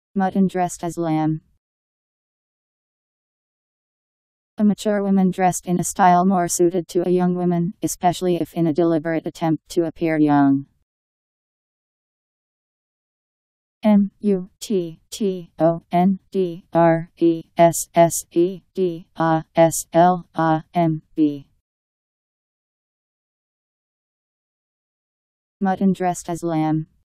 Mutton dressed as lamb. A mature woman dressed in a style more suited to a young woman, especially if in a deliberate attempt to appear young. Mutton Mutton dressed as lamb.